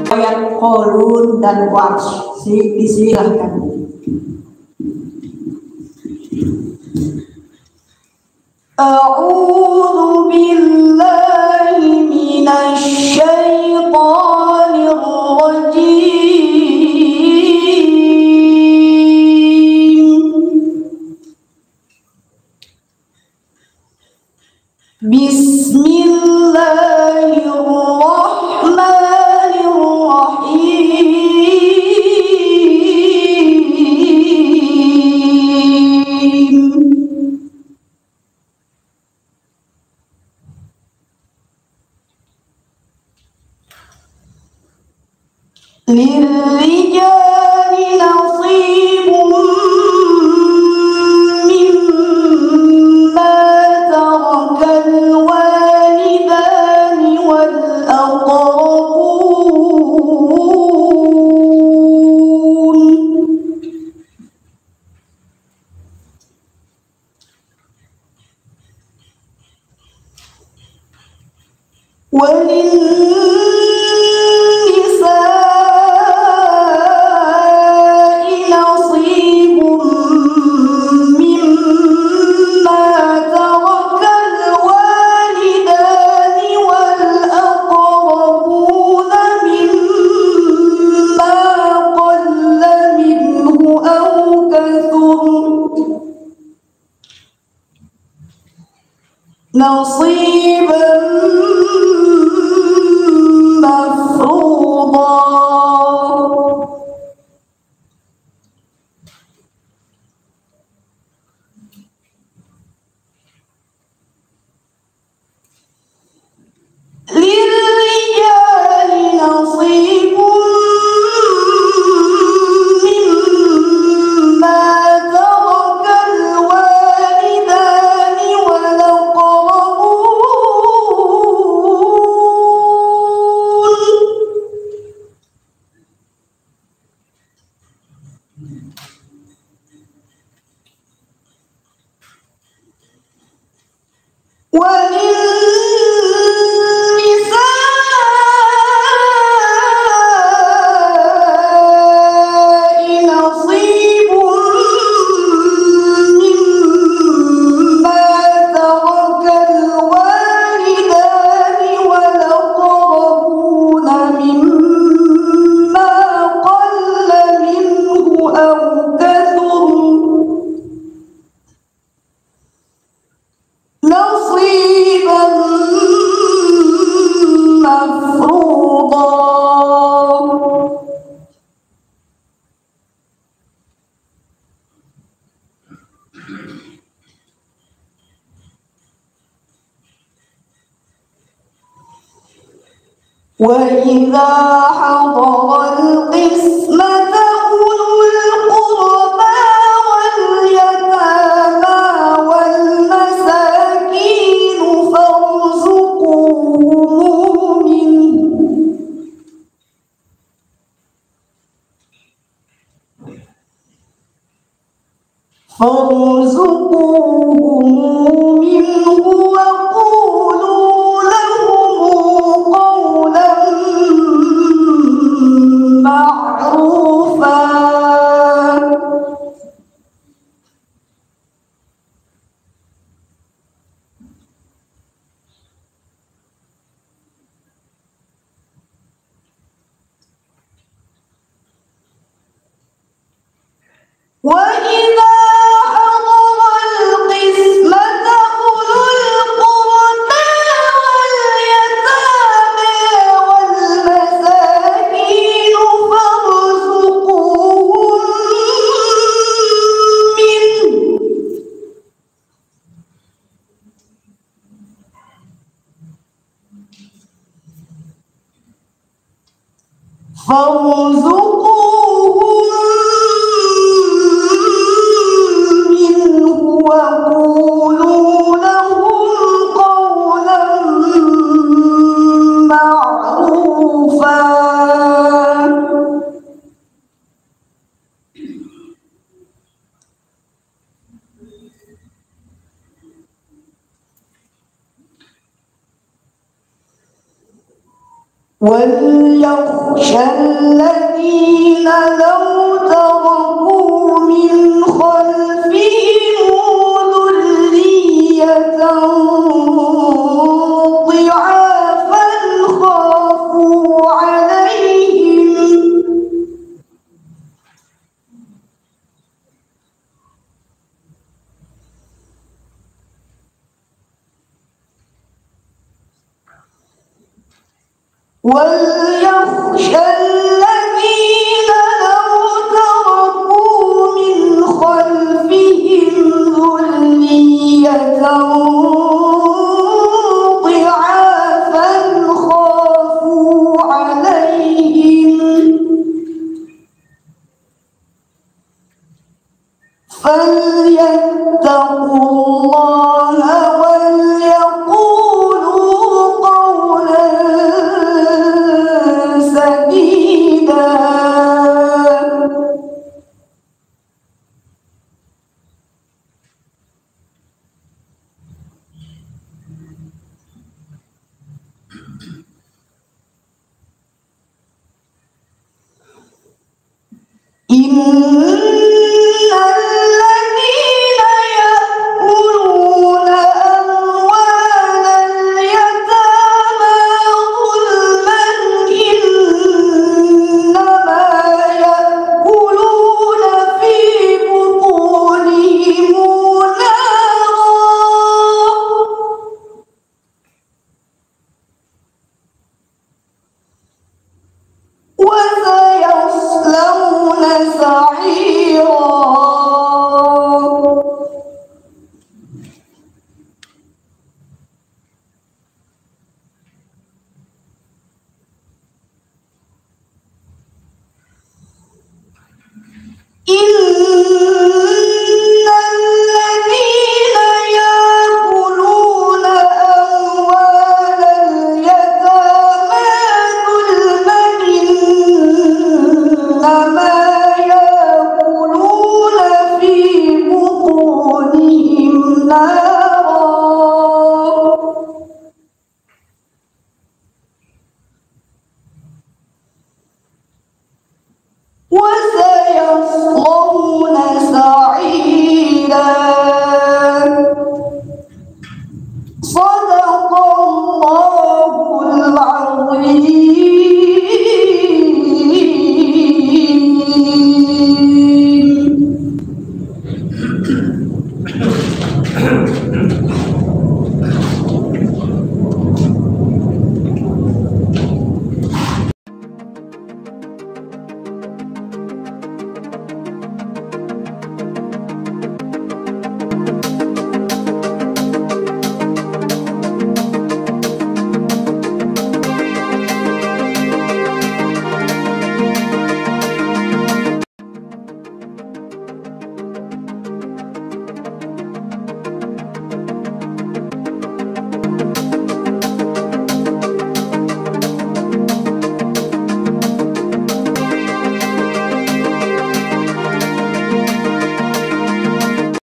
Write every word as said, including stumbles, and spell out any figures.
ayat Qalun dan Warsh. Disilahkan. A'udzu billahi minasy syaithanir rajim. Bismillahirrahmanirrahim. Lirrijali nasibun mimma tarakal walidani wal aqrabun. Walin نصيبا مفروضا. للرجال نصيب مما ترك الوالدان وللنساء نصيب مما ترك الوالدان والأقربون مما قل منه أو كثر. نصيبا مفروضا. وإذا حضر القسمة أولو القربى واليتامى والمساكين فارزقوهم منه فارزقوهم منه وقولوا لهم قولا معروفا. وإذا حضر القسمة أولو القربى واليتامى والمساكين فارزقوهم منه فارزقوهم منه وقولوا لهم قولا معروفا. وليخشى الذين لو تركوا من خلفهم ذرية ضعافا خافوا عليهم وليخشى الذين لو تركوا من خلفهم ذرية ضعافا خافوا عليهم فليتقوا الله وليقولوا قولا سديدا. إن الذين يأكلون أموال اليتامى ظلما إنما يأكلون في بطونهم نارا وسيصلون سعيرا. إن الذين يأكلون أموال اليتامى ظلما إنما يأكلون في بطونهم نارا وسيصلون سعيرا. صدق الله العظيم.